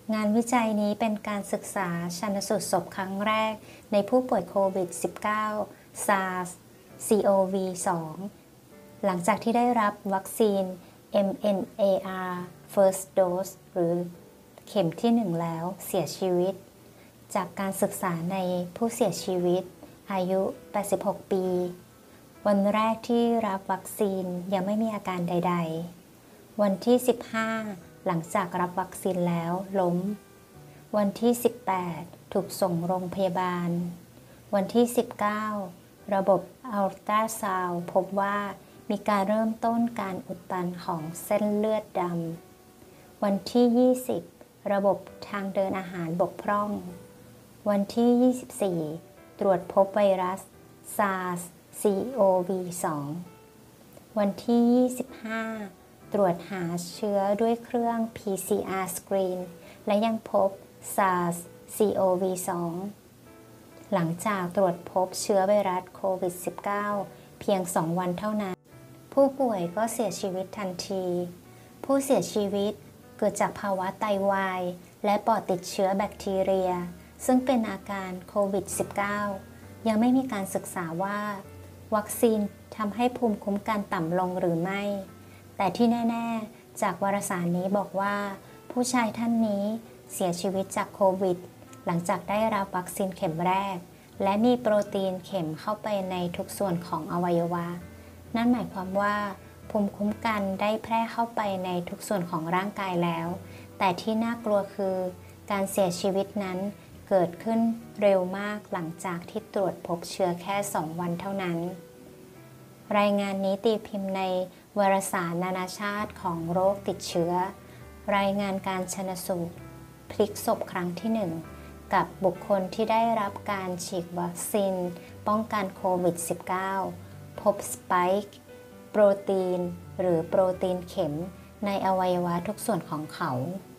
งานวิจัยนี้เป็นการศึกษาชันสูตรศพครั้งแรกในผู้ป่วยโควิด -19 SARS-CoV-2 หลังจากที่ได้รับวัคซีน MNAR First Dose หรือเข็มที่ 1 แล้วเสียชีวิตจากการศึกษาในผู้เสียชีวิตอายุ 86 ปี วันแรกที่รับวัคซีนยังไม่มีอาการใดๆวันที่ 15 หลังจากรับวัคซีนแล้วล้มวันที่ 18 ถูกส่งโรงพยาบาลวันที่ 19 ระบบอัลตราซาวด์พบว่ามีการเริ่มต้นการอุดตันของเส้นเลือดดำวันที่ 20 ระบบทางเดินอาหารบกพร่องวันที่ 24 ตรวจพบไวรัส SARS-CoV-2 วันที่ 25 ตรวจหาเชื้อด้วยเครื่อง PCR screen และยังพบ SARS-CoV-2 หลังจากตรวจพบเชื้อไวรัสโควิด -19 เพียง 2 วันเท่านั้นผู้ป่วยก็เสียชีวิตทันทีผู้เสียชีวิตเกิดจากภาวะไตวายและปอดติดเชื้อแบคทีเรียซึ่งเป็นอาการโควิด -19 ยังไม่มีการศึกษาว่าวัคซีนทำให้ภูมิคุ้มกันต่ำลงหรือไม่แต่ที่แน่ๆจากวารสารนี้บอกว่าผู้ชายท่านนี้เสียชีวิตจากโควิดหลังจากได้รับวัคซีนเข็มแรกและมีโปรตีนเข็มเข้าไปในทุกส่วนของอวัยวะนั่นหมายความว่าภูมิคุ้มกันได้แพร่เข้าไปในทุกส่วนของร่างกายแล้วแต่ที่น่ากลัวคือการเสียชีวิตนั้นเกิดขึ้นเร็วมากหลังจากที่ตรวจพบเชื้อแค่ 2 วันเท่านั้นรายงานนี้ตีพิมพ์ในวารสารนานาชาติของโรคติดเชื้อรายงานการชันสูตรพลิกศพครั้งที่ 1 กับบุคคลที่ได้รับการฉีดวัคซีนป้องกันโควิด -19 พบสไปค์โปรตีนหรือโปรตีนเข็มในอวัยวะทุกส่วนของเขา